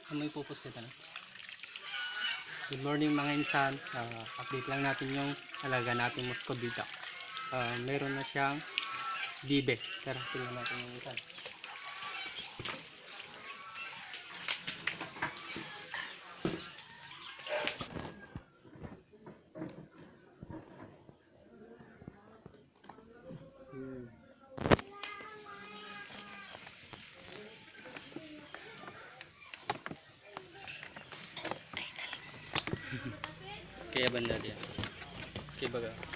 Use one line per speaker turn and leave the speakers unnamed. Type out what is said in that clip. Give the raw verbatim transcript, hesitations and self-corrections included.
Amoy pupus dito na. Good morning mga insan. Uh, update lang natin yung alaga natin mosquito. Uh, meron na siyang bibe. Tara, tingnan natin yung insan. Hmm. Kaya banda dia. Kaya baga.